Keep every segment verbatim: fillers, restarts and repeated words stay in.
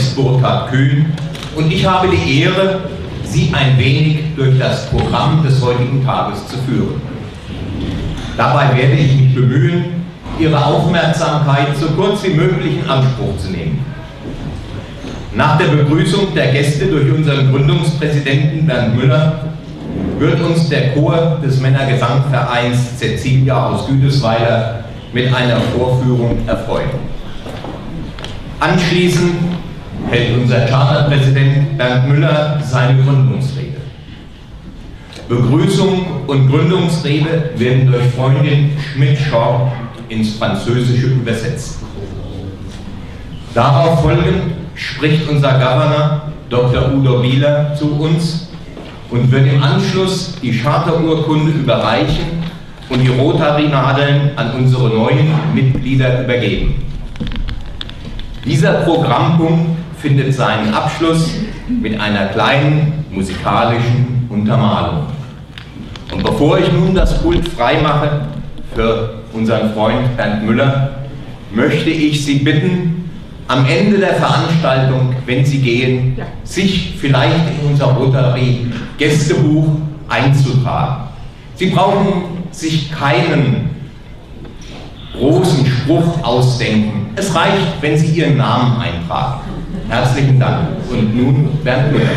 ist Burkhard Kühn und ich habe die Ehre, Sie ein wenig durch das Programm des heutigen Tages zu führen. Dabei werde ich mich bemühen, Ihre Aufmerksamkeit so kurz wie möglich in Anspruch zu nehmen. Nach der Begrüßung der Gäste durch unseren Gründungspräsidenten Bernd Müller wird uns der Chor des Männergesangvereins Cäcilia aus Güdesweiler mit einer Vorführung erfreuen. Anschließend hält unser Charterpräsident Bernd Müller seine Gründungsrede. Begrüßung und Gründungsrede werden durch Freundin Schmidt-Schorb ins Französische übersetzt. Darauf folgend spricht unser Governor Doktor Udo Bieler zu uns und wird im Anschluss die Charterurkunde überreichen und die Rotary-Nadeln an unsere neuen Mitglieder übergeben. Dieser Programmpunkt findet seinen Abschluss mit einer kleinen musikalischen Untermalung. Und bevor ich nun das Pult freimache für unseren Freund Bernd Müller, möchte ich Sie bitten, am Ende der Veranstaltung, wenn Sie gehen, sich vielleicht in unser Rotary-Gästebuch einzutragen. Sie brauchen sich keinen großen Spruch ausdenken. Es reicht, wenn Sie Ihren Namen eintragen. Herzlichen Dank. Und nun Bernd Müller.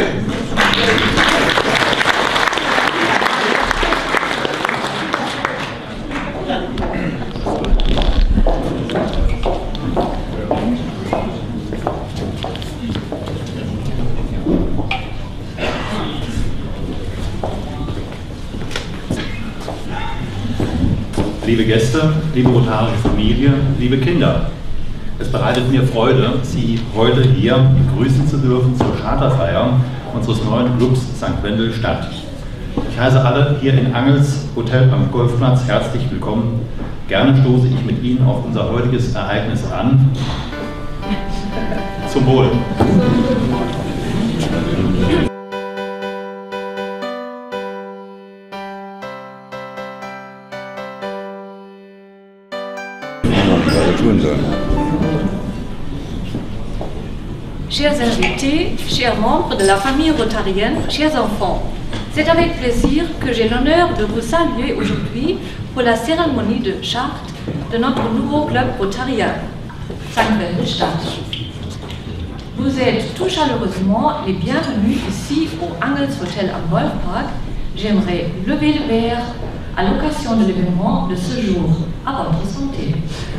Liebe Gäste, liebe rotarische Familie, liebe Kinder, es bereitet mir Freude, Sie heute hier begrüßen zu dürfen zur Charterfeier unseres neuen Clubs Sankt Wendel Stadt. Ich heiße alle hier in Angels Hotel am Golfplatz herzlich willkommen. Gerne stoße ich mit Ihnen auf unser heutiges Ereignis an. Zum Wohl! Chers invités, chers membres de la famille rotarienne, chers enfants, c'est avec plaisir que j'ai l'honneur de vous saluer aujourd'hui pour la cérémonie de charte de notre nouveau club rotarien, Sankt Wendel Stadt. Vous êtes tout chaleureusement les bienvenus ici au Angels Hotel am Golfpark. J'aimerais lever le verre à l'occasion de l'événement de ce jour. À votre santé.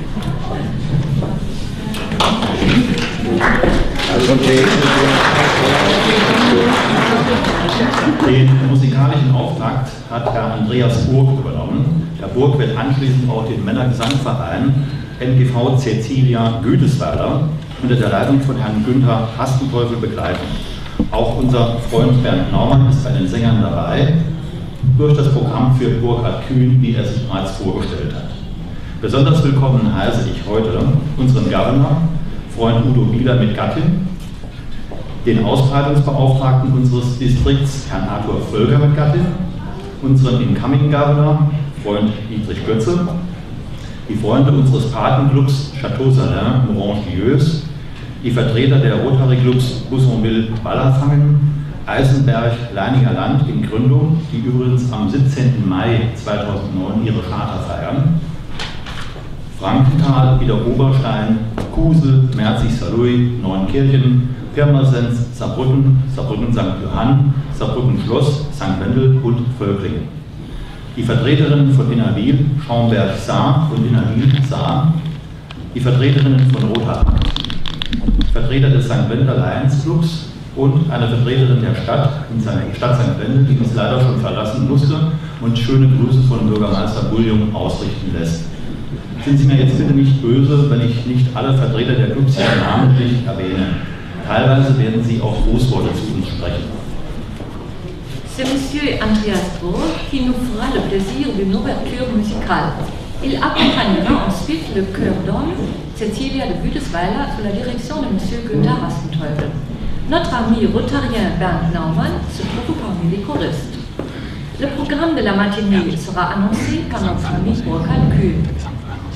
Den musikalischen Auftakt hat Herr Andreas Burg übernommen. Der Burg wird anschließend auch den Männergesangverein M G V Cäcilia Güdesweiler unter der Leitung von Herrn Günther Hastenteufel begleiten. Auch unser Freund Bernd Naumann ist bei den Sängern dabei, durch das Programm für Burkhard Kühn, wie er sich bereits vorgestellt hat. Besonders willkommen heiße ich heute unseren Governor, Freund Udo Bieler mit Gattin, den Ausbreitungsbeauftragten unseres Distrikts, Herrn Arthur Völker mit Gattin, unseren Incoming Governor, Freund Dietrich Götze, die Freunde unseres Patenclubs Chateau Salin, Morange-Dieus, die Vertreter der Rotary-Clubs Bussonville-Ballerfangen, Eisenberg, Leininger Land in Gründung, die übrigens am siebzehnten Mai zweitausendneun ihre Charta feiern, Frankenthal, Wiederoberstein, Kusel, Merzig-Saarlouis, Neunkirchen, Pirmasens, Saarbrücken, Saarbrücken Sankt Johann, Saarbrücken Schloss, Sankt Wendel und Völklingen. Die Vertreterinnen von Innerwil, Schaumberg-Saar und Innerwil-Saar, die Vertreterinnen von Rothaarland, Vertreter des Sankt Wendel Lions Clubs und eine Vertreterin der Stadt, in seiner Stadt Sankt Wendel, die uns leider schon verlassen musste und schöne Grüße von Bürgermeister Bullion ausrichten lässt. Sind Sie mir jetzt bitte nicht böse, wenn ich nicht alle Vertreter der Clubs hier namentlich erwähne. Teilweise werden Sie auch Grußworte zu uns sprechen. C'est Monsieur Andreas Burg qui nous fera le plaisir d'une ouverture musicale. Il accompagnera ensuite le chœur d'hommes Cäcilia de Güdesweiler sous la direction de Monsieur Günther Hastenteufel. Notre ami rotarien Bernd Naumann se trouve parmi les choristes. Le programme de la matinée sera annoncé par notre ami Burkhard Kühn.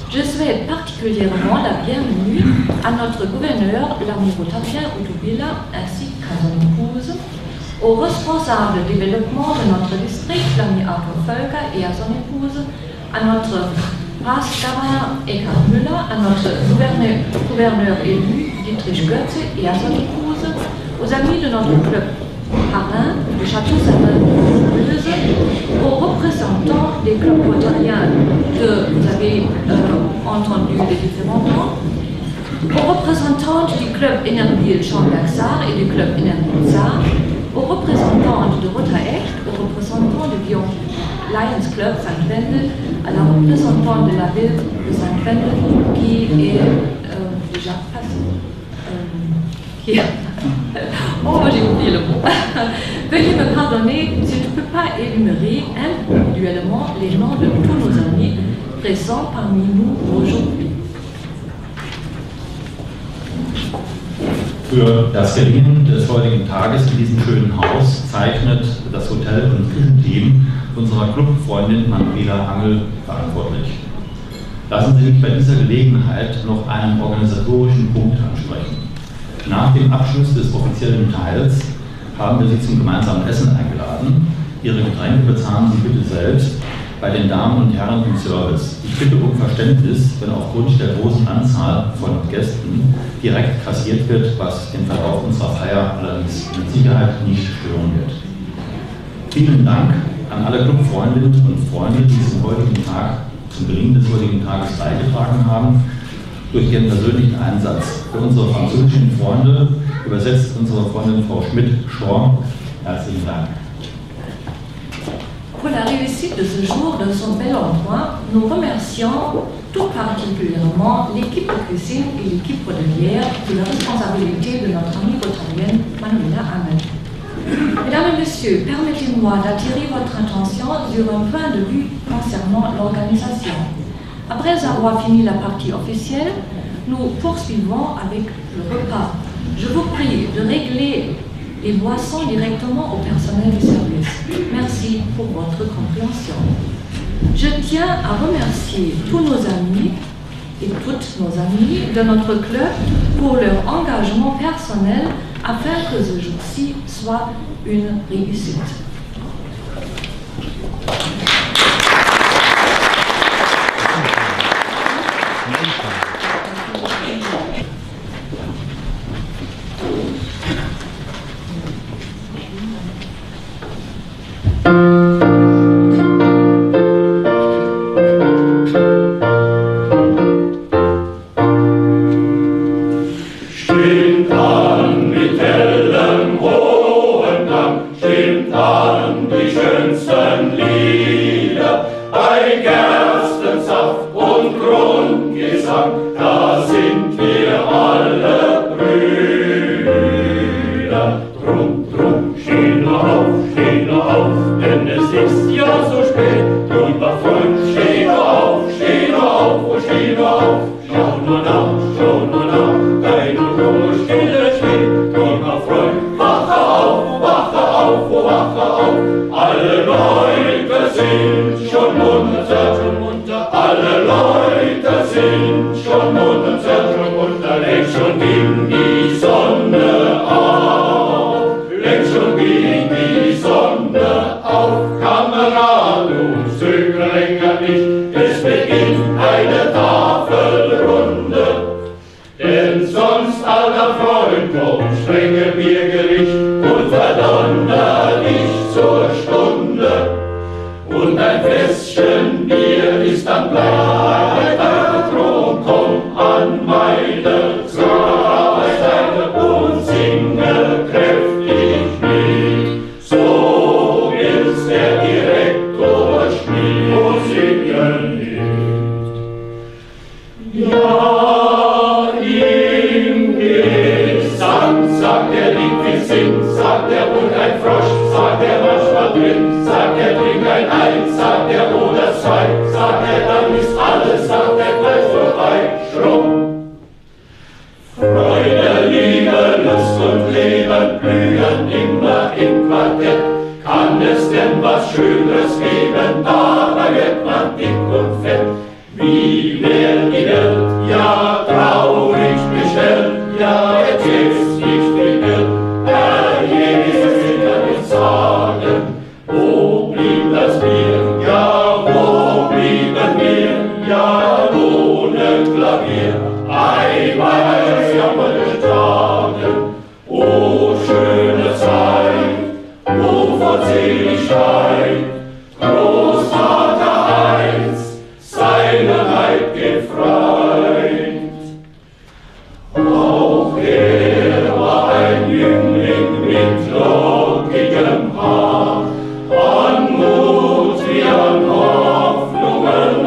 Je souhaite particulièrement la bienvenue à notre gouverneur, l'ami rotarien Udo Bieler, ainsi qu'à son épouse, au responsable développement de notre district, l'ami Arthur Völker, et à son épouse, à notre Ratsgavana Eckhard Müller, à notre gouverneur, gouverneur élu Dietrich Götze et à son épouse, aux amis de notre club parrain du Château Saint-Meuse, aux représentants des clubs rotariens que vous avez euh, entendu les différents noms, aux représentants du club Enerbil Schornberg-Saar et du club Enerbil Saar, aux représentants de Rotaecht, aux représentants du Lions Lions Club Saint-Wendel, à la représentante de la ville de Saint-Wendel qui est euh, déjà passée. Euh, qui oh, j'ai oublié le mot. Veuillez me pardonner si je ne peux pas énumérer individuellement les noms de tous nos amis présents parmi nous aujourd'hui. Für das Gelingen des heutigen Tages in diesem schönen Haus zeichnet das Hotel- und Küchenteam unserer Clubfreundin Manuela Angel verantwortlich. Lassen Sie mich bei dieser Gelegenheit noch einen organisatorischen Punkt ansprechen. Nach dem Abschluss des offiziellen Teils haben wir Sie zum gemeinsamen Essen eingeladen. Ihre Getränke bezahlen Sie bitte selbst bei den Damen und Herren im Service. Ich bitte um Verständnis, wenn aufgrund der großen Anzahl von Gästen direkt kassiert wird, was den Verlauf unserer Feier allerdings mit Sicherheit nicht stören wird. Vielen Dank an alle Clubfreundinnen und Freunde, die zum heutigen Tag, zum Gelingen des heutigen Tages beigetragen haben, durch ihren persönlichen Einsatz. Für unsere französischen Freunde übersetzt unsere Freundin Frau Schmidt-Schor. Herzlichen Dank. Pour la réussite de ce jour de son bel endroit, nous remercions tout particulièrement l'équipe de cuisine et l'équipe hôtelière de la responsabilité de notre amie rotarienne Manuela Angel. Mesdames et Messieurs, permettez-moi d'attirer votre attention sur un point de vue concernant l'organisation. Après avoir fini la partie officielle, nous poursuivons avec le repas. Je vous prie de régler les boissons directement au personnel du service. Merci pour votre compréhension. Je tiens à remercier tous nos amis et toutes nos amies de notre club pour leur engagement personnel afin que ce jour-ci soit une réussite. Schönes geben, dabei wird man dick und fett. Wie wer O schöne Zeit, o Vollseligkeit, Großvater Heinz, seine Leibgefreund. Auch er war ein Jüngling mit lockigem Haar, an Mut wie an Hoffnungen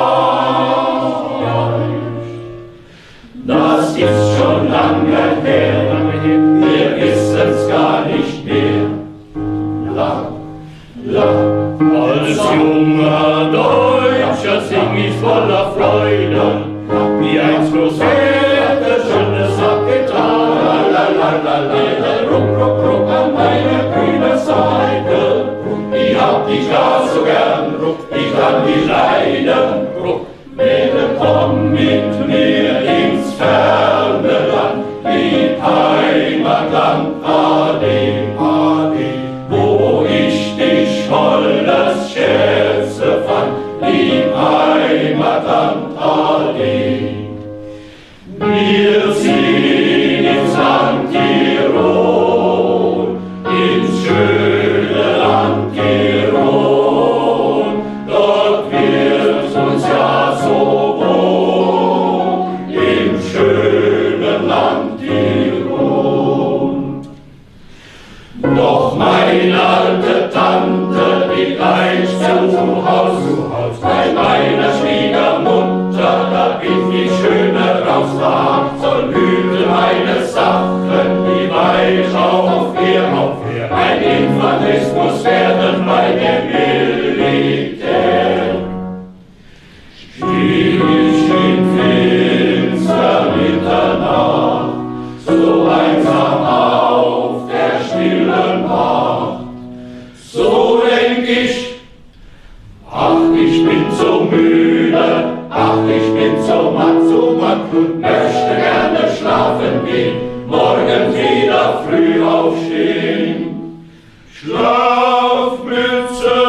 reich. Das ist schon lange her, wir wissen's gar nicht mehr. Lang, lang, als junger Deutscher sing ich voller Freude, wie einst Großväter schönes abgetan. La la la la, ruck, ruck, ruck an meiner grünen Seite. Ich hab dich gar so gern, ruck, ich kann dich leiden, ruck. Bitte komm mit mir ins ferne Land, lieb Heimatland, ade, ade, wo ich dich volles Schätze fand, lieb Heimatland, ade. Wir ziehen ins Land Tirol, ins schöne Land Tirol, dort wird uns ja so wohl, im schönen Land Tirol. Doch meine alte Tante, die gleich zu Haus, bei meiner Schwiegermutter, da bin ich schöner raus, da soll hüten meine Sachen, die weiß auf ihr, auf ihr. Ein Infanterismus werden bei dem Militär. Stieg ich in finster Mitternacht, so einsam auf der stillen Wacht, so denk ich, ach, ich bin so müde, ach, ich bin so matt, so matt und möchte gerne schlafen gehen, morgen wieder früh aufstehen. Schlafmütze,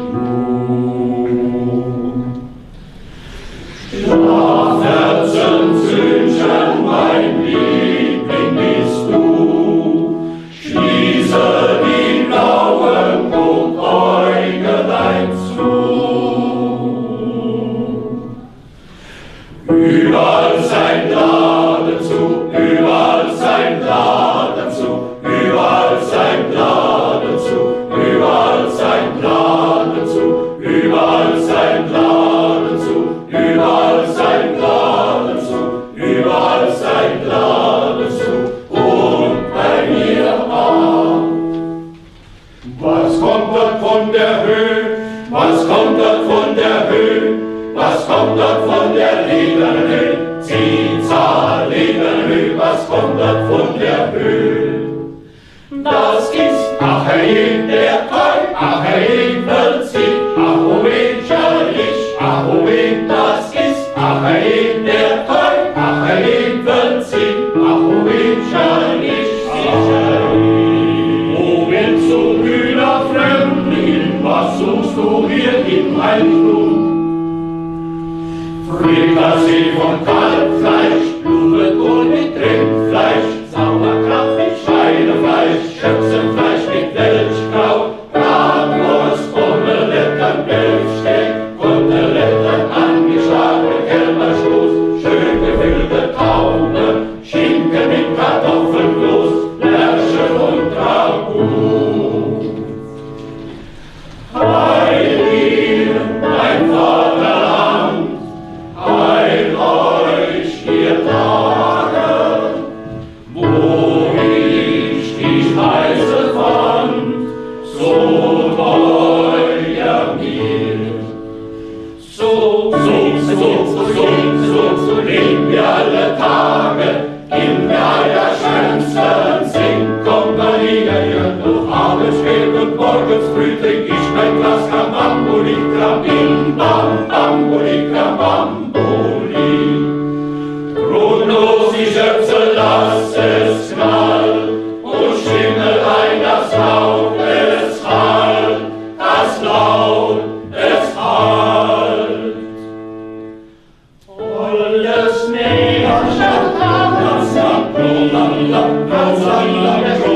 Schlafherzensündchen, mein Liebling bist du. Schließe die blauen Guckäugelein zu. Überall sein Laden zu, überall sein Laden zu, überall sein Laden zu, überall sein Laden zu, überall sein Laden zu, überall sein Laden zu, überall sein Laden zu und bei mir auch. Was kommt dort von der Höhe? Was kommt dort von der Höhe? Was kommt dort von der lieben Höhe? Ziehzahl, lieben Höhe, was kommt dort von der Höhe? Das ist, ach herrje, der Teil, ach herrje, Weltsieg, ach oh winterlich, ach oh wind, das ist, ach herrje, der Teil, ach herrje, Weltsieg, ach oh winterlich, sicherlich. Oh, willst du kühner Fremdling, was suchst du hier im Heiligtum? Frikassee von Kalbfleisch, Blumenkohl mit Rindfleisch, Sauerkraut, Schweinefleisch, Schöpfenfleisch mit Welschkraut, Bratwurst, Omelette, Milchsteak, Koteletten, angeschlagene Kälberstoß, schön gefüllte Taube, Schinken mit Kartoffelkloß, Lärsche und Ragout. Heil dir, mein Vaterland, heil euch, ihr Tage, wo ich dich heiße fand, so teuer mir. So, so, so, so, so, so, so leben wir alle Tage, in der schönsten Singkompanie. Durch abends spät und morgens früh trink ich mein Glas Krambambuli, Krambim, Bam, Bambuli, Krambambuli. Grundlos die Schöpfe, lass es knallen und Schimmel ein, das Laut, es hallt, das Laut, es hallt. Volles Meer, Schatz, Schatz, Schatz, Schatz, Schatz, Schatz, Schatz,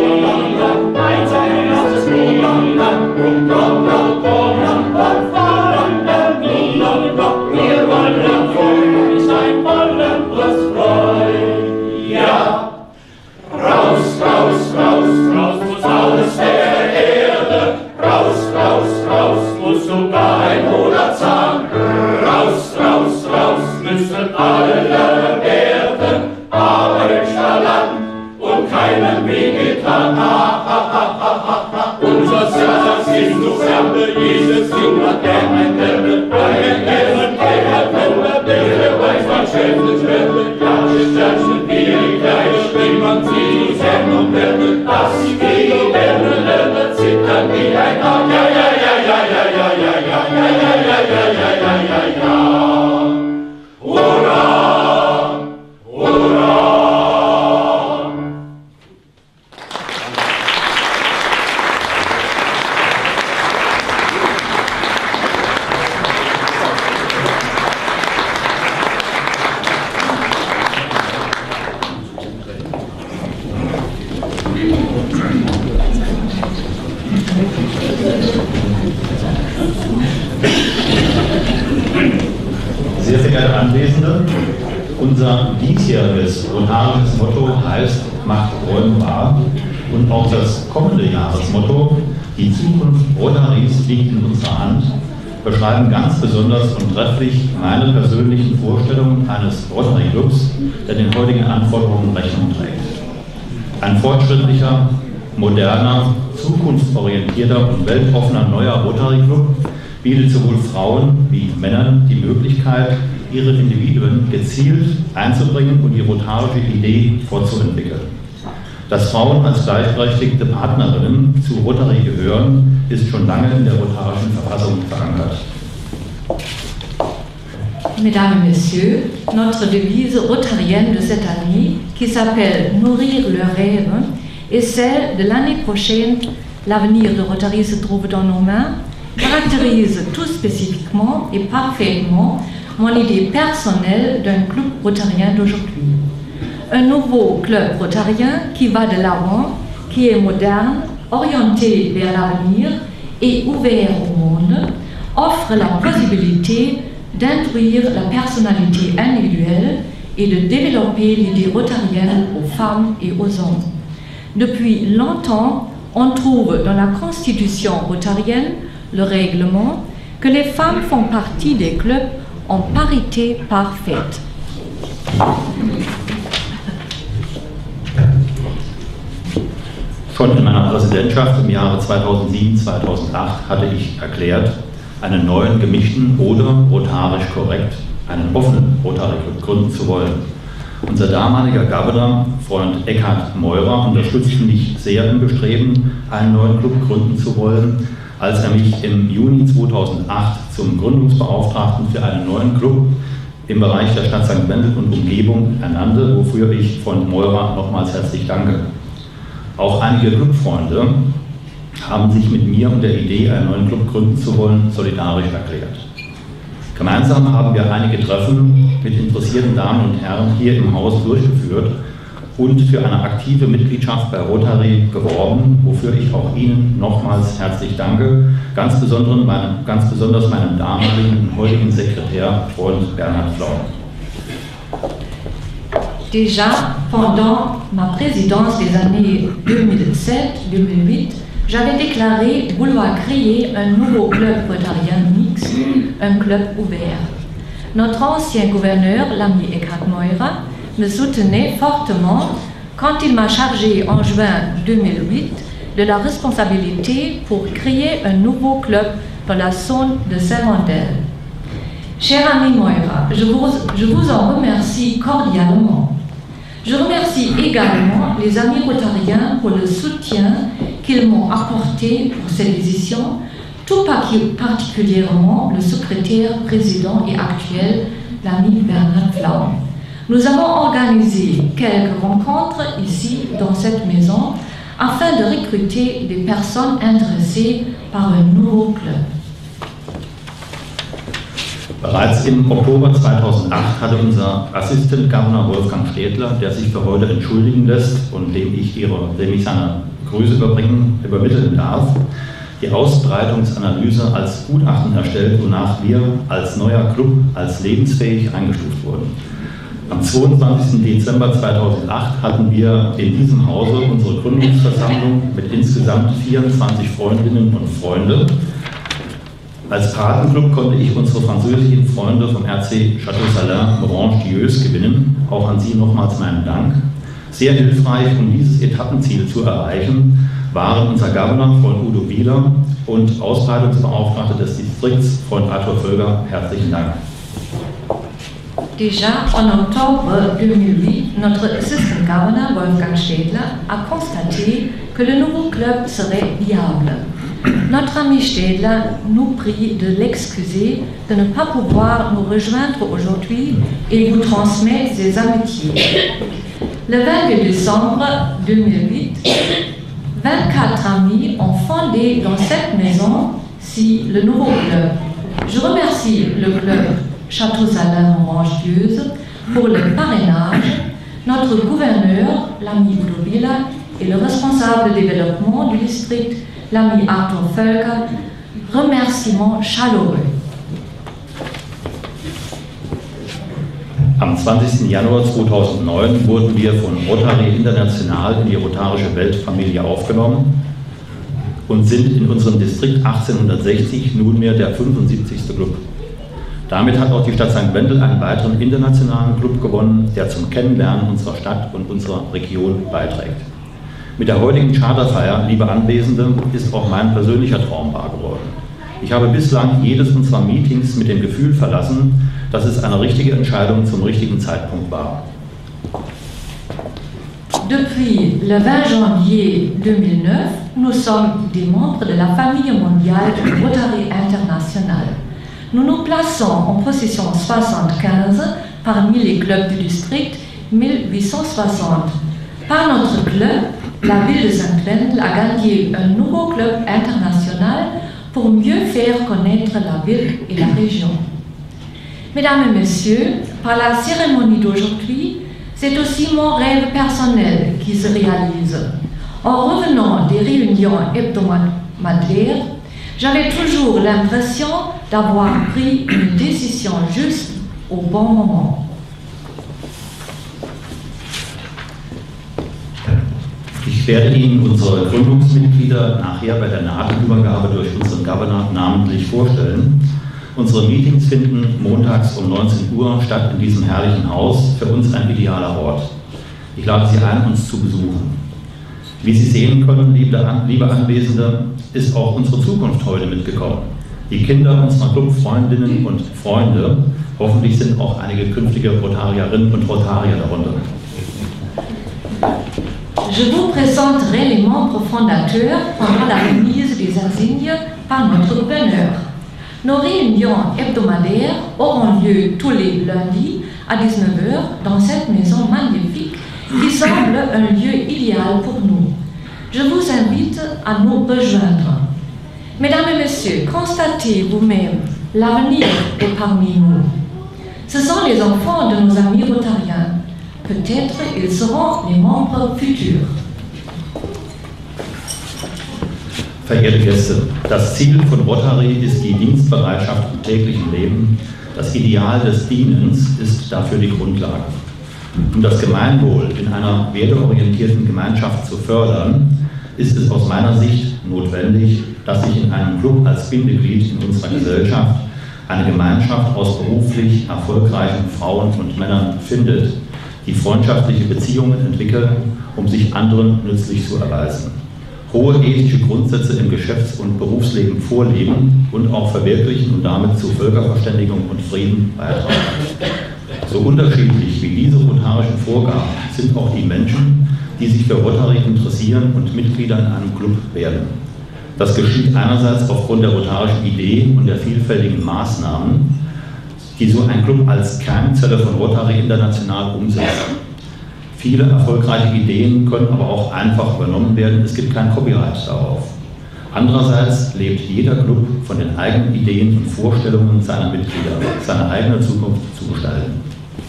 dieses Ding hat gern ein Tempel, einen Essen, der Wunder, der weiß, was schönes Welle, klatsche, klatsche, wie ein kleines Spiel, man sieht die Hemmen und Welle, dass die Welle, Welle, zittern wie ein Arm, ja, ja, ja, ja, ja, ja, ja, ja, ja, ja, ja, ja, ja, ja, ja, ja. Hurra! Hurra! Sehr verehrte Anwesende, unser diesjähriges rotarisches Motto heißt Macht Räume wahr und auch das kommende Jahresmotto, die Zukunft Rotaries liegt in unserer Hand, beschreiben ganz besonders und trefflich meine persönlichen Vorstellungen eines Rotary Clubs, der den heutigen Anforderungen Rechnung trägt. Ein fortschrittlicher, moderner, zukunftsorientierter und weltoffener neuer Rotary Club bietet sowohl Frauen wie Männern die Möglichkeit, ihre Individuen gezielt einzubringen und die rotarische Idee fortzuentwickeln. Dass Frauen als gleichberechtigte Partnerinnen zu Rotary gehören, ist schon lange in der rotarischen Verfassung verankert. Mesdames et Messieurs, notre devise rotarienne de cette année, qui s'appelle Nourrir le rêve, et celle de l'année prochaine, l'avenir de Rotary se trouve dans nos mains, caractérise tout spécifiquement et parfaitement mon idée personnelle d'un club rotarien d'aujourd'hui. Un nouveau club rotarien qui va de l'avant, qui est moderne, orienté vers l'avenir et ouvert au monde, offre la possibilité d'introduire la personnalité individuelle et de développer l'idée rotarienne aux femmes et aux hommes. Depuis longtemps, on trouve dans la constitution rotarienne le règlement que les femmes font partie des clubs en parité parfaite. Schon in meiner Präsidentschaft im Jahre zweitausendsieben zweitausendacht hatte ich erklärt, einen neuen gemischten oder rotarisch korrekt, einen offenen Rotary Club gründen zu wollen. Unser damaliger Governor, Freund Eckhard Meurer, unterstützte mich sehr im Bestreben, einen neuen Club gründen zu wollen, als er mich im Juni zweitausendacht zum Gründungsbeauftragten für einen neuen Club im Bereich der Stadt Sankt Wendel und Umgebung ernannte, wofür ich Freund Meurer nochmals herzlich danke. Auch einige Clubfreunde haben sich mit mir und der Idee, einen neuen Club gründen zu wollen, solidarisch erklärt. Gemeinsam haben wir einige Treffen mit interessierten Damen und Herren hier im Haus durchgeführt und für eine aktive Mitgliedschaft bei Rotary geworben, wofür ich auch Ihnen nochmals herzlich danke, ganz besonders meinem, ganz besonders meinem damaligen und heutigen Sekretär, Freund Bernhard Flaum. Déjà, pendant ma présidence des années deux mille sept deux mille huit, j'avais déclaré vouloir créer un nouveau club rotarien mixte, un club ouvert. Notre ancien gouverneur, l'ami Eckhard Meurer, me soutenait fortement quand il m'a chargé en juin deux mille huit de la responsabilité pour créer un nouveau club dans la zone de Saint-Wendel. Cher ami Meurer, je vous, je vous en remercie cordialement. Je remercie également les amis rotariens pour le soutien qu'ils m'ont apporté pour cette décision, tout particulièrement le secrétaire président et actuel, l'ami Bernhard Flaum. Nous avons organisé quelques rencontres ici dans cette maison afin de recruter des personnes intéressées par un nouveau club. Bereits im Oktober zweitausendacht hatte unser Assistent Governor Wolfgang Städtler, der sich für heute entschuldigen lässt und dem ich, ihre, dem ich seine Grüße überbringen, übermitteln darf, die Ausbreitungsanalyse als Gutachten erstellt, wonach wir als neuer Club als lebensfähig eingestuft wurden. Am zweiundzwanzigsten Dezember zweitausendacht hatten wir in diesem Hause unsere Gründungsversammlung mit insgesamt vierundzwanzig Freundinnen und Freunden. Als Patenclub konnte ich unsere französischen Freunde vom R C Château Salins Morange-Dieus gewinnen. Auch an Sie nochmals meinen Dank. Sehr hilfreich, um dieses Etappenziel zu erreichen, waren unser Governor, Freund Udo Bieler, und Ausbreitungsbeauftragter des Distrikts, Freund Arthur Völker. Herzlichen Dank. Déjà en octobre deux mille huit, notre assistant governor Wolfgang Städler a constaté que le nouveau club serait viable. Notre ami Städler nous prie de l'excuser de ne pas pouvoir nous rejoindre aujourd'hui et vous transmet ses amitiés. Le vingt-deux décembre deux mille huit, vingt-quatre amis ont fondé dans cette maison-ci le nouveau club. Je remercie le club Château-Salin Orange-Dieuze pour le parrainage, notre gouverneur, l'ami Udo Bieler, et le responsable développement du district, l'ami Arthur Völker. Remerciements chaleureux. Am zwanzigsten Januar zweitausendneun wurden wir von Rotary International in die rotarische Weltfamilie aufgenommen und sind in unserem Distrikt achtzehnhundertsechzig nunmehr der fünfundsiebzigste Club. Damit hat auch die Stadt Sankt Wendel einen weiteren internationalen Club gewonnen, der zum Kennenlernen unserer Stadt und unserer Region beiträgt. Mit der heutigen Charterfeier, liebe Anwesende, ist auch mein persönlicher Traum wahr geworden. Ich habe bislang jedes unserer Meetings mit dem Gefühl verlassen, dass es eine richtige Entscheidung zum richtigen Zeitpunkt war. Depuis le vingt janvier deux mille neuf, nous sommes des membres de la famille mondiale du Rotary International. Nous nous plaçons en position soixante-quinze parmi les clubs du district mille huit cent soixante. Par notre club, la ville de Sankt Wendel a gagné un nouveau club international pour mieux faire connaître la ville et la région. Mesdames et messieurs, par la cérémonie d'aujourd'hui, c'est aussi mon rêve personnel qui se réalise. En revenant des réunions hebdomadaires, j'avais toujours l'impression d'avoir pris une décision juste au bon moment. Ich werde Ihnen unsere Gründungsmitglieder nachher bei der Nahtübergabe durch unseren Governor namentlich vorstellen. Unsere Meetings finden montags um neunzehn Uhr statt in diesem herrlichen Haus, für uns ein idealer Ort. Ich lade Sie ein, uns zu besuchen. Wie Sie sehen können, liebe Anwesende, ist auch unsere Zukunft heute mitgekommen. Die Kinder unserer Clubfreundinnen und Freunde, hoffentlich sind auch einige künftige Rotarierinnen und Rotarier darunter. Je vous présenterai les membres fondateurs pendant la remise des insignes par notre gouverneur. Nos réunions hebdomadaires auront lieu tous les lundis à dix-neuf heures dans cette maison magnifique qui semble un lieu idéal pour nous. Je vous invite à nous rejoindre. Mesdames et messieurs, constatez vous-même, l'avenir est parmi nous. Ce sont les enfants de nos amis rotariens. Peut-être ils seront les membres futurs. Verehrte Gäste, das Ziel von Rotary ist die Dienstbereitschaft im täglichen Leben. Das Ideal des Dienens ist dafür die Grundlage. Um das Gemeinwohl in einer werteorientierten Gemeinschaft zu fördern, ist es aus meiner Sicht notwendig, dass sich in einem Club als Bindeglied in unserer Gesellschaft eine Gemeinschaft aus beruflich erfolgreichen Frauen und Männern findet, die freundschaftliche Beziehungen entwickeln, um sich anderen nützlich zu erweisen, hohe ethische Grundsätze im Geschäfts- und Berufsleben vorleben und auch verwirklichen und damit zu Völkerverständigung und Frieden beitragen. So unterschiedlich wie diese rotarischen Vorgaben sind auch die Menschen, die sich für Rotary interessieren und Mitglieder in einem Club werden. Das geschieht einerseits aufgrund der rotarischen Idee und der vielfältigen Maßnahmen, die so ein Club als Keimzelle von Rotary International umsetzt. Viele erfolgreiche Ideen können aber auch einfach übernommen werden, es gibt kein Copyright darauf. Andererseits lebt jeder Club von den eigenen Ideen und Vorstellungen seiner Mitglieder, seine eigene Zukunft zu gestalten.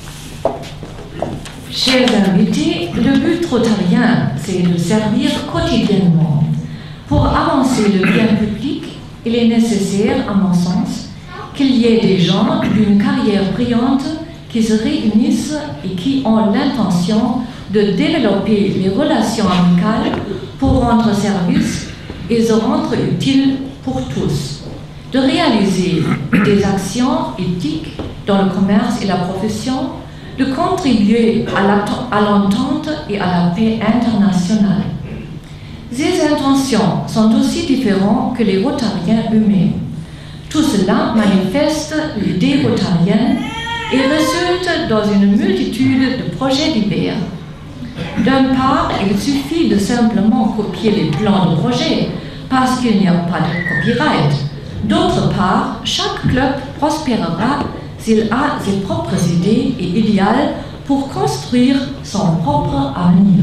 Chers invités, le but rotarien, c'est de servir quotidiennement. Pour avancer le bien public, il est nécessaire, à mon sens, qu'il y ait des gens d'une carrière brillante qui se réunissent et qui ont l'intention de développer les relations amicales pour rendre service et se rendre utile pour tous, de réaliser des actions éthiques dans le commerce et la profession, de contribuer à l'entente et à la paix internationale. Ces intentions conscients sont aussi différents que les rotariens eux-mêmes. Tout cela manifeste l'idée rotarienne et résulte dans une multitude de projets divers. D'un part, il suffit de simplement copier les plans de projet parce qu'il n'y a pas de copyright. D'autre part, chaque club prospérera s'il a ses propres idées et idéaux pour construire son propre avenir.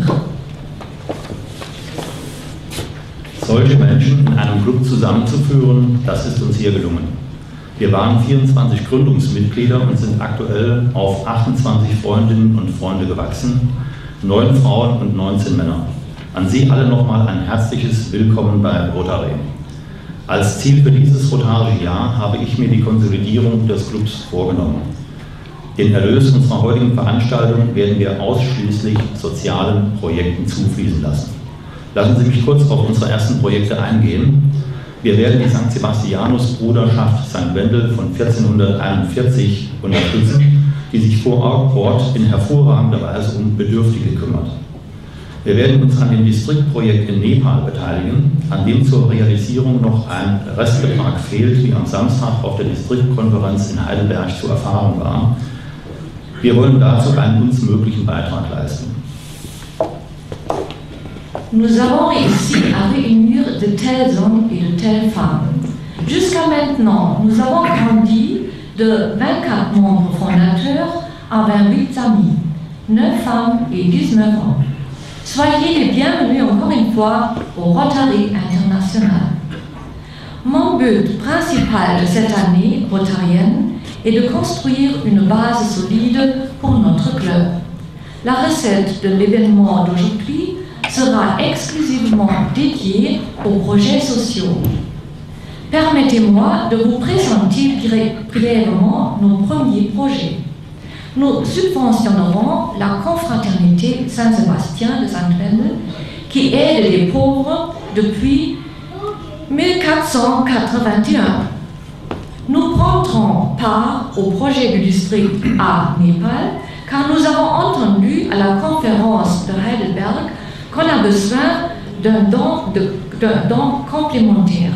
Solche Menschen in einem Club zusammenzuführen, das ist uns hier gelungen. Wir waren vierundzwanzig Gründungsmitglieder und sind aktuell auf achtundzwanzig Freundinnen und Freunde gewachsen, neun Frauen und neunzehn Männer. An Sie alle nochmal ein herzliches Willkommen bei Rotary. Als Ziel für dieses rotarische Jahr habe ich mir die Konsolidierung des Clubs vorgenommen. Den Erlös unserer heutigen Veranstaltung werden wir ausschließlich sozialen Projekten zufließen lassen. Lassen Sie mich kurz auf unsere ersten Projekte eingehen. Wir werden die Sankt Sebastianus-Bruderschaft Sankt Wendel von vierzehnhunderteinundvierzig unterstützen, die sich vor Ort in hervorragender Weise um Bedürftige kümmert. Wir werden uns an dem Distriktprojekt in Nepal beteiligen, an dem zur Realisierung noch ein Restbetrag fehlt, wie am Samstag auf der Distriktkonferenz in Heidelberg zu erfahren war. Wir wollen dazu einen uns möglichen Beitrag leisten. Nous avons réussi à réunir de tels hommes et de telles femmes. Jusqu'à maintenant, nous avons grandi de vingt-quatre membres fondateurs à vingt-huit amis, neuf femmes et dix-neuf hommes. Soyez les bienvenus encore une fois au Rotary International. Mon but principal de cette année rotarienne est de construire une base solide pour notre club. La recette de l'événement d'aujourd'hui sera exclusivement dédiée aux projets sociaux. Permettez-moi de vous présenter brièvement nos premiers projets. Nous subventionnerons la confraternité Saint-Sébastien de Saint-Wendel qui aide les pauvres depuis mille quatre cent quatre-vingt-un. Nous prendrons part au projet du district à Népal car nous avons entendu à la conférence de Heidelberg qu'on a besoin d'un don, de, d'un don complémentaire.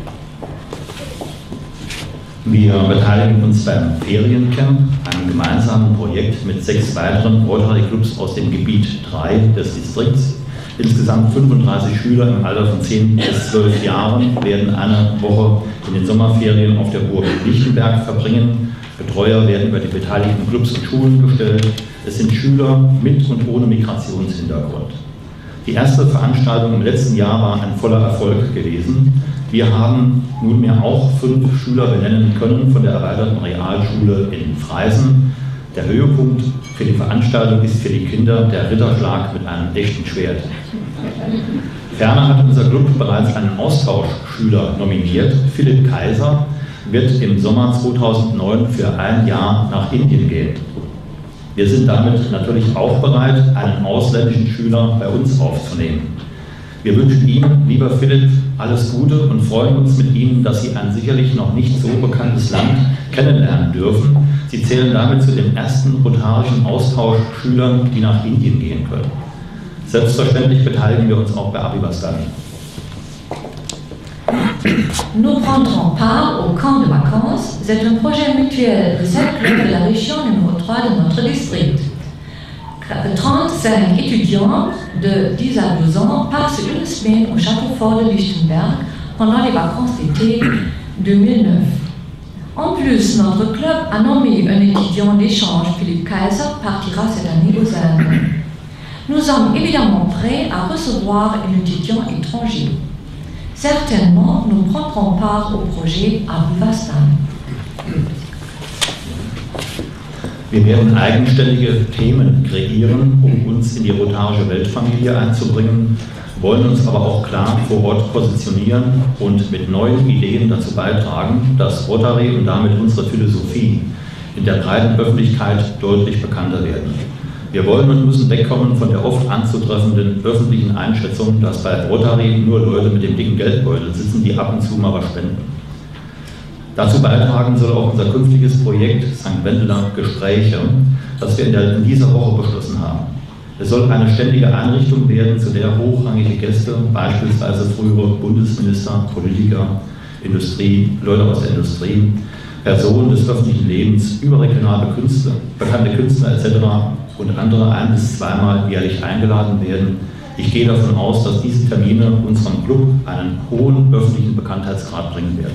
Wir beteiligen uns beim Feriencamp, einem gemeinsamen Projekt mit sechs weiteren Rotary-Clubs aus dem Gebiet drei des Distrikts. Insgesamt fünfunddreißig Schüler im Alter von zehn bis zwölf Jahren werden eine Woche in den Sommerferien auf der Burg Lichtenberg verbringen. Betreuer werden über die beteiligten Clubs und Schulen gestellt. Es sind Schüler mit und ohne Migrationshintergrund. Die erste Veranstaltung im letzten Jahr war ein voller Erfolg gewesen. Wir haben nunmehr auch fünf Schüler benennen können von der erweiterten Realschule in Freisen. Der Höhepunkt für die Veranstaltung ist für die Kinder der Ritterschlag mit einem echten Schwert. Ferner hat unser Club bereits einen Austauschschüler nominiert. Philipp Kaiser wird im Sommer zweitausendneun für ein Jahr nach Indien gehen. Wir sind damit natürlich auch bereit, einen ausländischen Schüler bei uns aufzunehmen. Wir wünschen Ihnen, lieber Philipp, alles Gute und freuen uns mit Ihnen, dass Sie ein sicherlich noch nicht so bekanntes Land kennenlernen dürfen. Sie zählen damit zu den ersten rotarischen Austauschschülern, die nach Indien gehen können. Selbstverständlich beteiligen wir uns auch bei Abibastani. Nous prendrons part au camp de vacances. C'est un projet mutuel de sept clubs de la région numéro trois de notre district. trente-cinq étudiants de dix à douze ans passent une semaine au château fort de Lichtenberg pendant les vacances d'été deux mille neuf. En plus, notre club a nommé un étudiant d'échange, Philippe Kaiser, partira cette année aux Indes. Nous sommes évidemment prêts à recevoir un étudiant étranger. Certainement, nous prendrons part au projet Abibastani. Wir werden eigenständige Themen kreieren, um uns in die rotarische Weltfamilie einzubringen, wollen uns aber auch klar vor Ort positionieren und mit neuen Ideen dazu beitragen, dass Rotary und damit unsere Philosophie in der breiten Öffentlichkeit deutlich bekannter werden. Wir wollen und müssen wegkommen von der oft anzutreffenden öffentlichen Einschätzung, dass bei Rotary nur Leute mit dem dicken Geldbeutel sitzen, die ab und zu mal was spenden. Dazu beitragen soll auch unser künftiges Projekt Sankt Wendeler Gespräche, das wir in, der, in dieser Woche beschlossen haben. Es soll eine ständige Einrichtung werden, zu der hochrangige Gäste, beispielsweise frühere Bundesminister, Politiker, Industrie, Leute aus der Industrie, Personen des öffentlichen Lebens, überregionale Künstler, bekannte Künstler et cetera und andere ein- bis zweimal jährlich eingeladen werden. Ich gehe davon aus, dass diese Termine unserem Club einen hohen öffentlichen Bekanntheitsgrad bringen werden.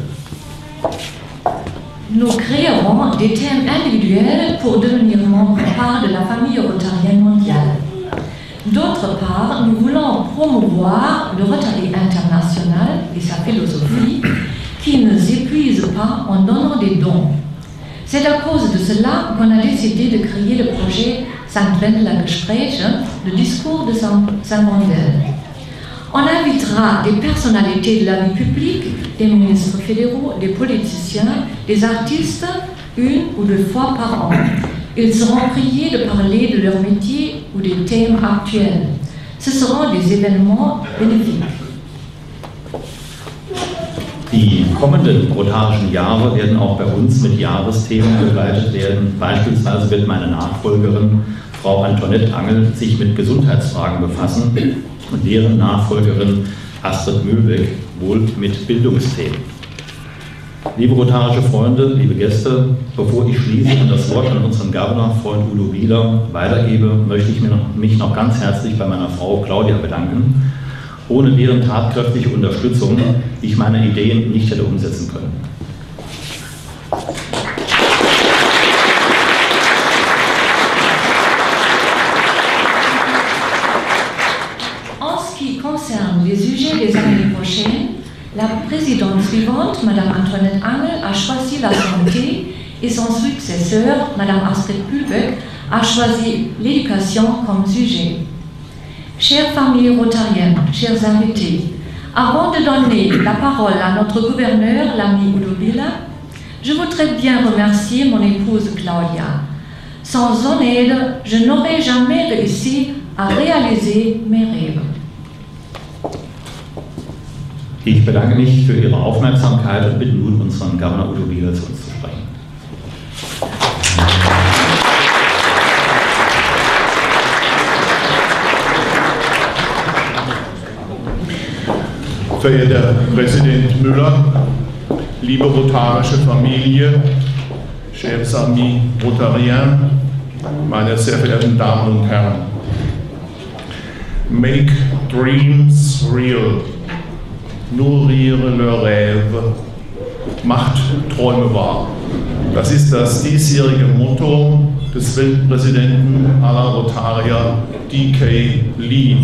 Nous créerons des thèmes individuels pour devenir membre part de la famille rotarienne mondiale. D'autre part, nous voulons promouvoir le Rotary international et sa philosophie qui ne s'épuise pas en donnant des dons. C'est à cause de cela qu'on a décidé de créer le projet Sankt Wendler Gespräche, le discours de Saint-Wendel. On invitera des personnalités de la vie publique, des ministres fédéraux, des politiciens, des artistes, une ou deux fois par an. Ils seront priés de parler de leur métier ou des thèmes actuels. Ce seront des événements bénéfiques. Die kommenden rotarischen Jahre werden auch bei uns mit Jahresthemen begleitet werden. Beispielsweise wird meine Nachfolgerin, Frau Antoinette Angel, sich mit Gesundheitsfragen befassen und deren Nachfolgerin Astrid Mühlbeck wohl mit Bildungsthemen. Liebe rotarische Freunde, liebe Gäste, bevor ich schließe und das Wort an unseren Governor, Freund Udo Bieler, weitergebe, möchte ich mich noch ganz herzlich bei meiner Frau Claudia bedanken, ohne deren tatkräftige Unterstützung ich meine Ideen nicht hätte umsetzen können. En ce qui concerne les sujets des années prochaines, la présidente suivante, Madame Antoinette Angel, a choisi la santé et son successeur, Madame Astrid Mühlbeck, a choisi l'éducation comme sujet. Chères familles rotariennes, chers invités, avant de donner la parole à notre gouverneur, l'ami Udo Bieler, je voudrais bien remercier mon épouse Claudia. Sans son aide, je n'aurais jamais réussi à réaliser mes rêves. Ich bedanke mich für Ihre Aufmerksamkeit und bitte nun unseren Governor Udo Bieler zu uns zu sprechen. Verehrter Präsident Müller, liebe rotarische Familie, chers amis rotariens, meine sehr verehrten Damen und Herren. Make dreams real. Nourrir le rêve. Macht Träume wahr. Das ist das diesjährige Motto des Weltpräsidenten aller Rotarier, D K Lee.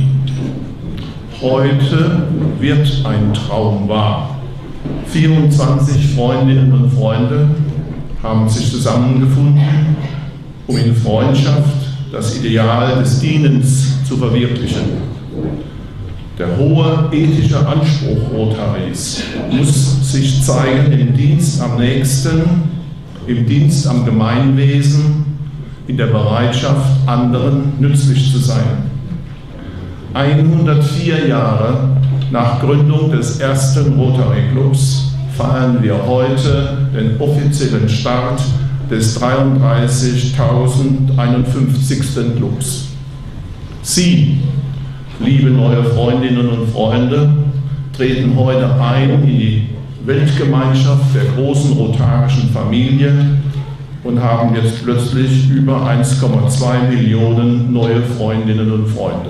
Heute wird ein Traum wahr. vierundzwanzig Freundinnen und Freunde haben sich zusammengefunden, um in Freundschaft das Ideal des Dienens zu verwirklichen. Der hohe ethische Anspruch Rotaries muss sich zeigen im Dienst am Nächsten, im Dienst am Gemeinwesen, in der Bereitschaft, anderen nützlich zu sein. hundertvier Jahre nach Gründung des ersten Rotary Clubs feiern wir heute den offiziellen Start des dreiunddreißigtausendeinundfünfzigsten Clubs. Sie, liebe neue Freundinnen und Freunde, treten heute ein in die Weltgemeinschaft der großen rotarischen Familie und haben jetzt plötzlich über eins Komma zwei Millionen neue Freundinnen und Freunde.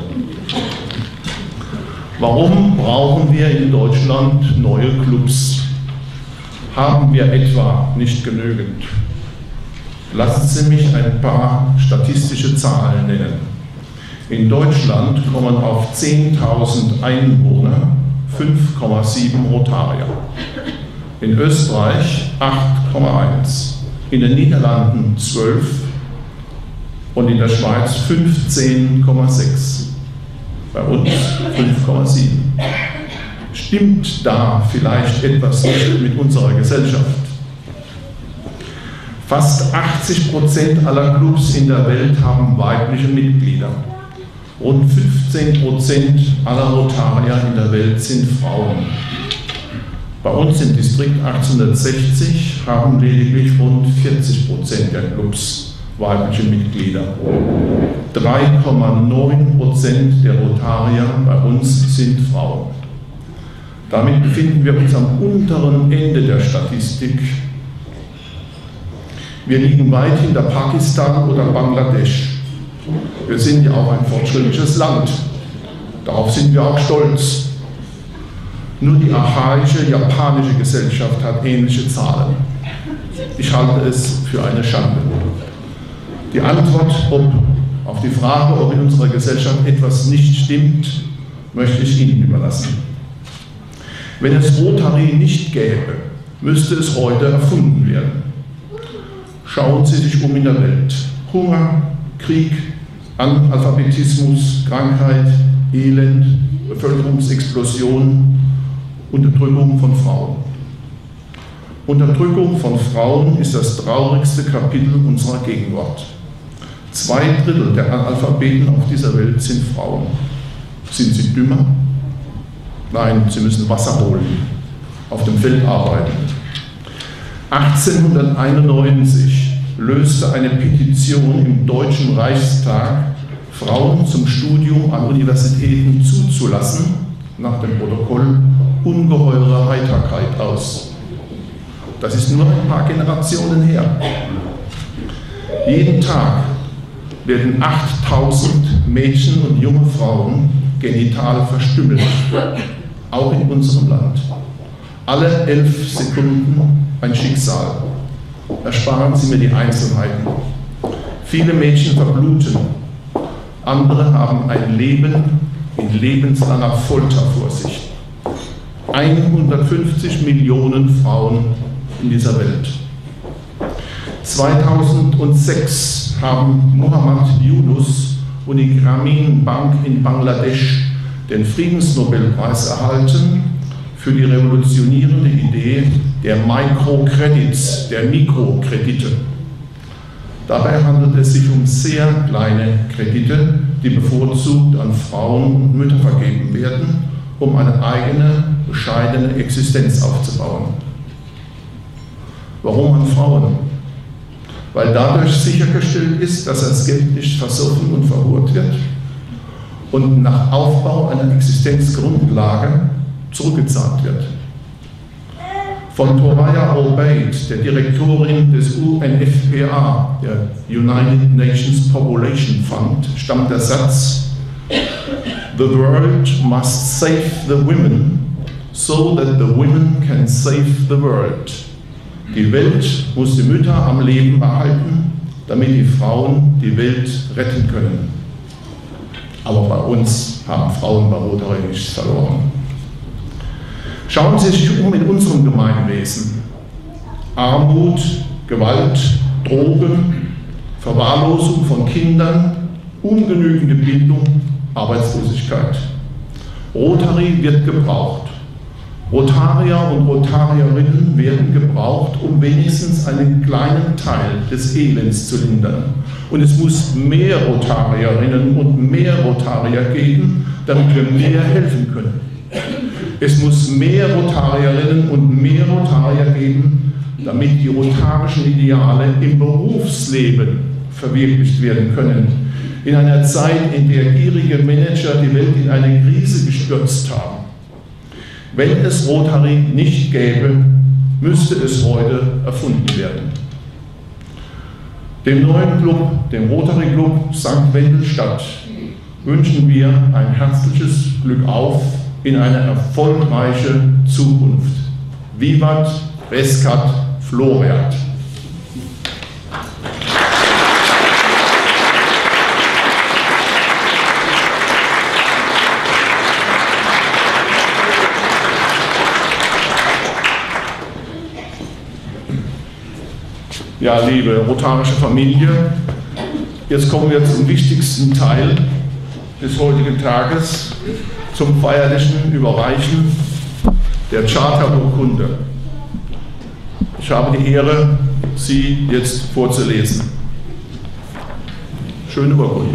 Warum brauchen wir in Deutschland neue Clubs? Haben wir etwa nicht genügend? Lassen Sie mich ein paar statistische Zahlen nennen. In Deutschland kommen auf zehntausend Einwohner fünf Komma sieben Rotarier. In Österreich acht Komma eins. In den Niederlanden zwölf und in der Schweiz fünfzehn Komma sechs. Bei uns fünf Komma sieben. Stimmt da vielleicht etwas nicht mit unserer Gesellschaft? Fast achtzig Prozent aller Clubs in der Welt haben weibliche Mitglieder. Rund fünfzehn Prozent aller Rotarier in der Welt sind Frauen. Bei uns im Distrikt achtzehnhundertsechzig haben lediglich rund vierzig Prozent der Clubs weibliche Mitglieder. drei Komma neun Prozent der Rotarier bei uns sind Frauen. Damit befinden wir uns am unteren Ende der Statistik. Wir liegen weit hinter Pakistan oder Bangladesch. Wir sind ja auch ein fortschrittliches Land. Darauf sind wir auch stolz. Nur die archaische japanische Gesellschaft hat ähnliche Zahlen. Ich halte es für eine Schande. Die Antwort ob, auf die Frage, ob in unserer Gesellschaft etwas nicht stimmt, möchte ich Ihnen überlassen. Wenn es Rotary nicht gäbe, müsste es heute erfunden werden. Schauen Sie sich um in der Welt. Hunger, Krieg, Analphabetismus, Krankheit, Elend, Bevölkerungsexplosion, Unterdrückung von Frauen. Unterdrückung von Frauen ist das traurigste Kapitel unserer Gegenwart. Zwei Drittel der Analphabeten auf dieser Welt sind Frauen. Sind sie dümmer? Nein, sie müssen Wasser holen, auf dem Feld arbeiten. achtzehnhunderteinundneunzig löste eine Petition im Deutschen Reichstag, Frauen zum Studium an Universitäten zuzulassen, nach dem Protokoll ungeheure Heiterkeit aus. Das ist nur ein paar Generationen her. Jeden Tag werden achttausend Mädchen und junge Frauen genital verstümmelt, auch in unserem Land. Alle elf Sekunden ein Schicksal. Ersparen Sie mir die Einzelheiten. Viele Mädchen verbluten, andere haben ein Leben in lebenslanger Folter vor sich. hundertfünfzig Millionen Frauen in dieser Welt. zweitausendsechs haben Muhammad Yunus und die Grameen Bank in Bangladesch den Friedensnobelpreis erhalten für die revolutionierende Idee der Microcredits, der Mikrokredite. Dabei handelt es sich um sehr kleine Kredite, die bevorzugt an Frauen und Mütter vergeben werden, um eine eigene, bescheidene Existenz aufzubauen. Warum an Frauen? Weil dadurch sichergestellt ist, dass das Geld nicht versoffen und verhurt wird und nach Aufbau einer Existenzgrundlage zurückgezahlt wird. Von Thoraya Obaid, der Direktorin des U N F P A, der United Nations Population Fund, stammt der Satz: The world must save the women so that the women can save the world. Die Welt muss die Mütter am Leben erhalten, damit die Frauen die Welt retten können. Aber bei uns haben Frauen bei Rotary nichts verloren. Schauen Sie sich um in unserem Gemeinwesen. Armut, Gewalt, Drogen, Verwahrlosung von Kindern, ungenügende Bildung, Arbeitslosigkeit. Rotary wird gebraucht. Rotarier und Rotarierinnen werden gebraucht, um wenigstens einen kleinen Teil des Elends zu lindern. Und es muss mehr Rotarierinnen und mehr Rotarier geben, damit wir mehr helfen können. Es muss mehr Rotarierinnen und mehr Rotarier geben, damit die rotarischen Ideale im Berufsleben verwirklicht werden können. In einer Zeit, in der gierige Manager die Welt in eine Krise gestürzt haben. Wenn es Rotary nicht gäbe, müsste es heute erfunden werden. Dem neuen Club, dem Rotary Club Sankt Wendelstadt, wünschen wir ein herzliches Glück auf in eine erfolgreiche Zukunft. Vivat Rescat Floreat! Ja, liebe rotarische Familie, jetzt kommen wir zum wichtigsten Teil des heutigen Tages, zum feierlichen Überreichen der Charterurkunde. Ich habe die Ehre, sie jetzt vorzulesen. Schöne Urkunde.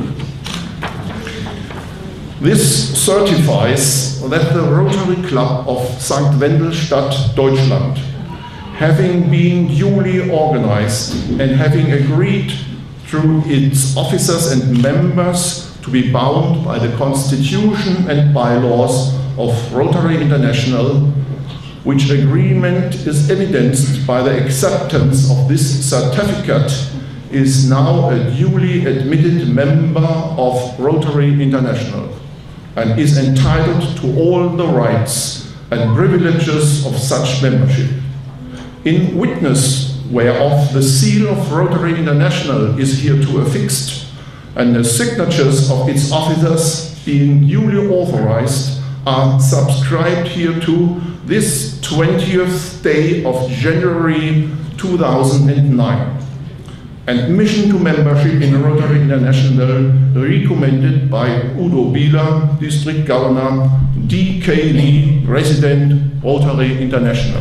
This certifies that the Rotary Club of Sankt Wendelstadt, Deutschland, having been duly organized and having agreed through its officers and members to be bound by the constitution and bylaws of Rotary International, which agreement is evidenced by the acceptance of this certificate, is now a duly admitted member of Rotary International and is entitled to all the rights and privileges of such membership. In witness whereof the seal of Rotary International is hereto affixed, and the signatures of its officers being duly authorized are subscribed hereto this twentieth day of January two thousand nine. Admission to membership in Rotary International recommended by Udo Bieler, District Governor, D K Lee, President, Rotary International.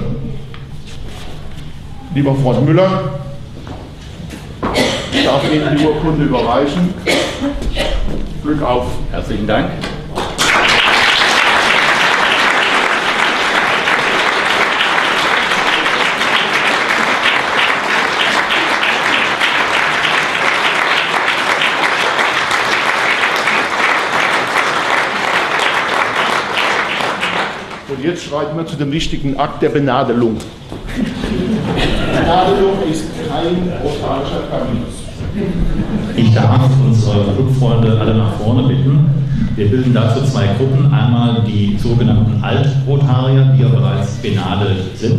Lieber Freund Müller, ich darf Ihnen die Urkunde überreichen. Glück auf. Herzlichen Dank. Und jetzt schreiten wir zu dem wichtigen Akt der Benadelung. Benadelung ist kein rotarischer Terminus. Ich darf unsere Clubfreunde alle nach vorne bitten. Wir bilden dazu zwei Gruppen. Einmal die sogenannten Altrotarier, die ja bereits benadelt sind.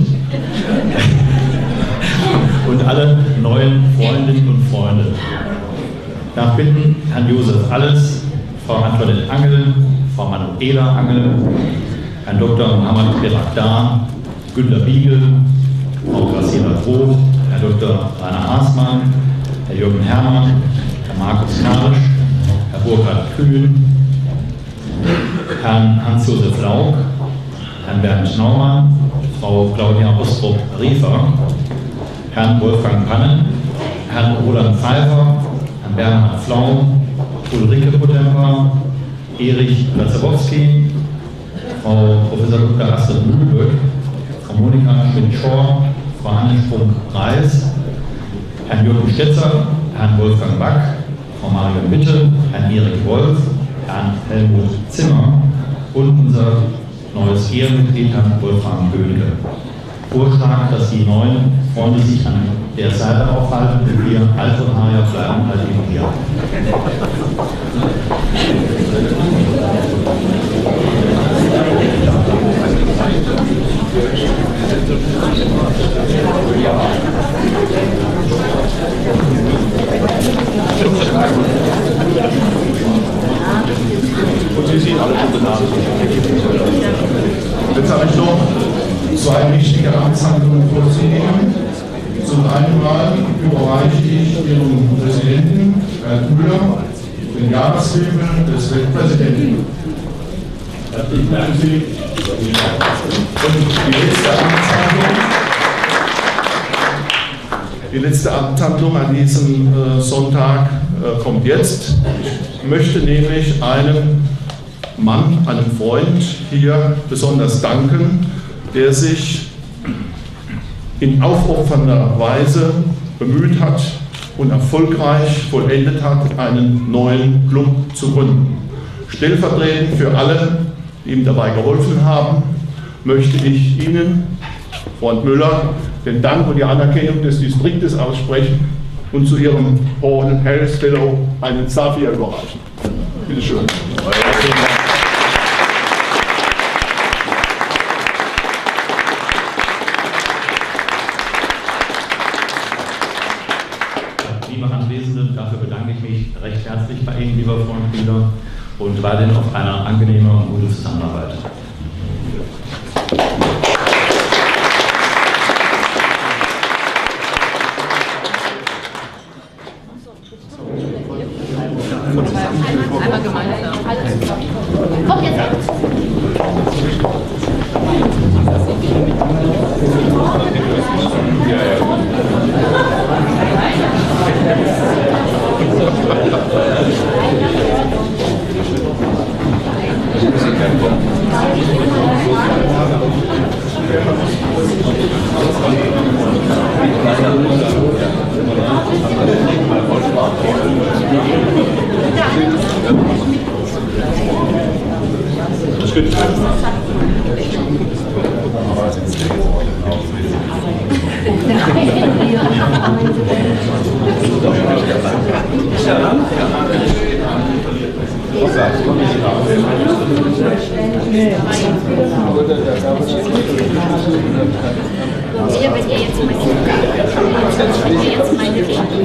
Und alle neuen Freundinnen und Freunde. Ich darf bitten Herrn Josef Alles, Frau Antoinette Angel, Frau Manuela Angel, Herrn Doktor Mohammed Berakdar, Günter Biegel, Frau Graciela Groth, Herr Doktor Rainer Haßmann, Herr Jürgen Herrmann, Herr Markus Karisch, Herr Burkhard Kühn, Herrn Hans-Josef Laug, Herrn Bernd Naumann, Frau Claudia Ostrup-Riefer, Herrn Wolfgang Pannen, Herrn Roland Pfeiffer, Herrn Bernhard Flaum, Ulrike Potemper, Erich Lazarowski, Frau Professor Doktor Astrid Mühlböck, Frau Monika Schmidt-Schor, Frau Anne Sprung-Reis, Herrn Jürgen Stetzer, Herrn Wolfgang Back, Frau Marion Witte, Herrn Erik Wolf, Herrn Helmut Zimmer und unser neues Ehrenmitglied, Herrn Wolfgang Böhnke. Vorschlag, dass die neuen Freunde sich an der Seite aufhalten und wir Altrotarier bleiben halt eben hier. Und Sie sind alle gute Namen. Jetzt habe ich noch zwei wichtige Amtshandlungen vorzunehmen. Zum einen mal überreiche ich Ihrem Präsidenten, Herrn Müller, den Jahreshilfe des Weltpräsidenten. Herzlichen Dank, Sie. Und die letzte Amtshandlung, die letzte Amtshandlung an diesem äh, Sonntag äh, kommt jetzt. Ich möchte nämlich einem Mann, einem Freund hier besonders danken, der sich in aufopfernder Weise bemüht hat und erfolgreich vollendet hat, einen neuen Club zu gründen. Stellvertretend für alle, die ihm dabei geholfen haben, möchte ich Ihnen, Freund Müller, den Dank und die Anerkennung des Distriktes aussprechen und zu Ihrem Paul Harris Fellow einen Saphir überreichen. Bitte schön. Liebe Anwesende, dafür bedanke ich mich recht herzlich bei Ihnen, lieber Freund Bieler, und weiterhin auf eine angenehme und gute Zusammenarbeit. Einmal gemeinsam. Komm jetzt. Ja, ja. Ich muss hier keinen Bock. Sicher, wenn ihr jetzt meine wenn ihr jetzt meine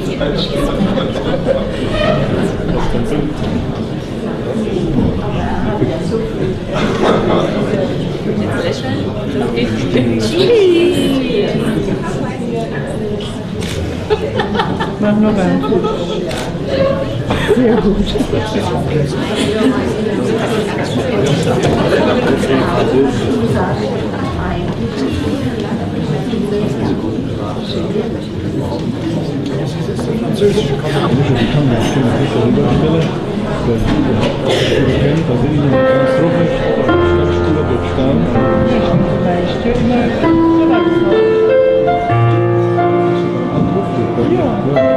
Chili! Mach noch ein. Sehr gut. Französische Kamera. Die Kamera, ich kenne das rüberstellen. Da sind die ganz trocken. Stadtstuhl dort stehen. Vielleicht immer so langsam. Ja.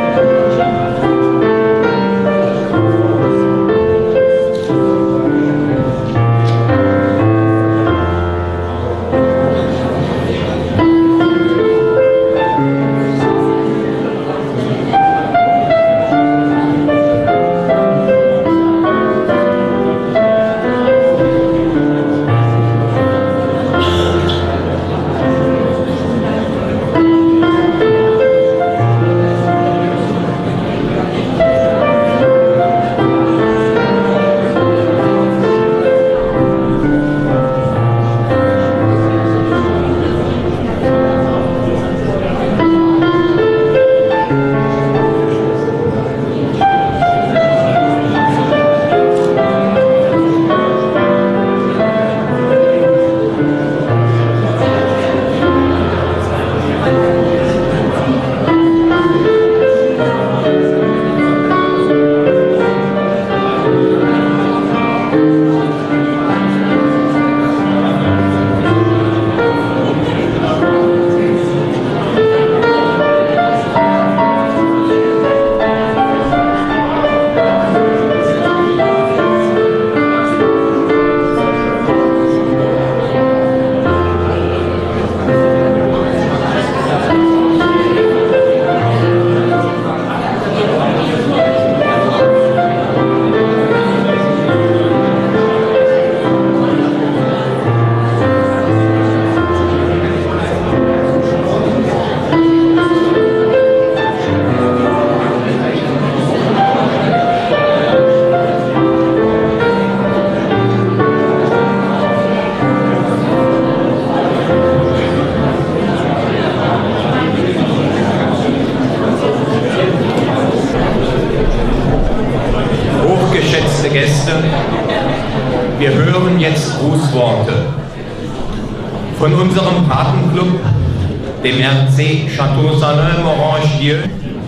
Wir hören jetzt Grußworte von unserem Patenclub, dem R C Château Salins-Morange-Dieu.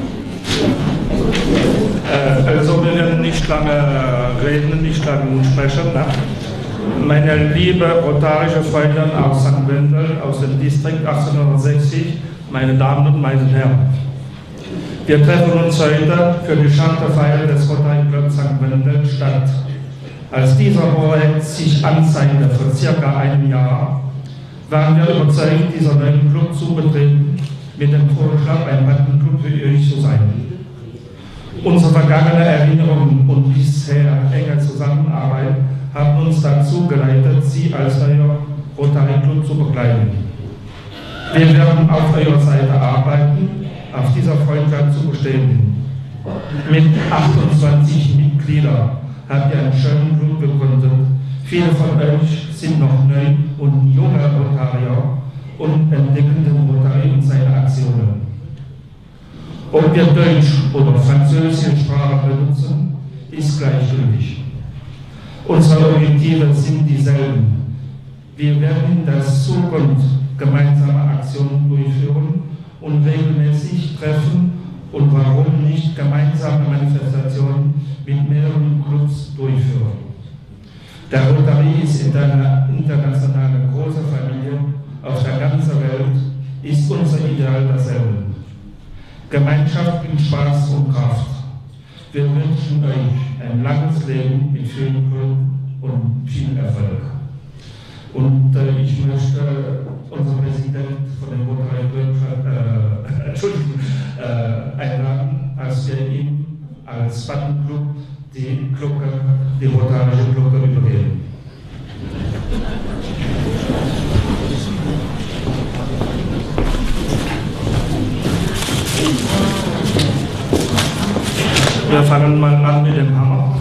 Also wir werden nicht lange reden, nicht lange sprechen. Ne? Meine liebe rotarische Freundin aus Sankt Wendel, aus dem Distrikt achtzehnhundertsechzig, meine Damen und meine Herren. Wir treffen uns heute für die Charterfeier des Rotary Club Sankt Wendel statt. Als dieser Projekt sich anzeigte vor circa einem Jahr, waren wir überzeugt, dieser neuen Club zugetreten, mit dem Vorschlag, ein Patenclub für euch zu sein. Unsere vergangene Erinnerungen und bisher enge Zusammenarbeit haben uns dazu geleitet, Sie als neuer Rotary Club zu begleiten. Wir werden auf eurer Seite arbeiten, auf dieser Freundschaft zu bestehen. Mit achtundzwanzig Mitgliedern habt ihr einen schönen Club gegründet. Viele von euch sind noch neu und junge Rotarier und entdecken den Rotary und seine Aktionen. Ob wir Deutsch oder französische Sprache benutzen, ist gleichgültig. Unsere Objektive sind dieselben. Wir werden in der Zukunft gemeinsame Aktionen durchführen und regelmäßig treffen und warum nicht gemeinsame Manifestationen mit mehreren Clubs durchführen. Der Rotary ist in einer internationalen großen Familie auf der ganzen Welt, ist unser Ideal dasselbe. Gemeinschaft bringt Spaß und Kraft. Wir wünschen euch ein langes Leben mit viel Glück und viel Erfolg. Und äh, ich möchte unseren Präsidenten äh, einladen, als wir ihm als Spatenclub die Glocke, die rotarische Glocke übergeben. Wir fangen mal an mit dem Hammer.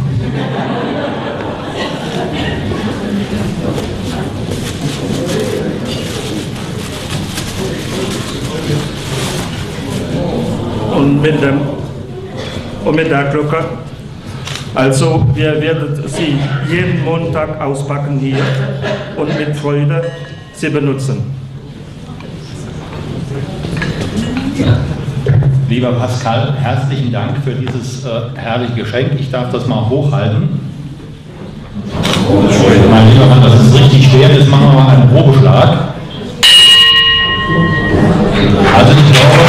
Und mit, dem, und mit der Glocke. Also wir werden sie jeden Montag auspacken hier und mit Freude sie benutzen. Lieber Pascal, herzlichen Dank für dieses äh, herrliche Geschenk. Ich darf das mal hochhalten. Mein lieber Mann, das ist richtig schwer. Jetzt machen wir mal einen Probeschlag. Also ich glaube...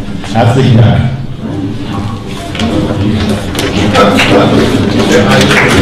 Herzlichen Dank.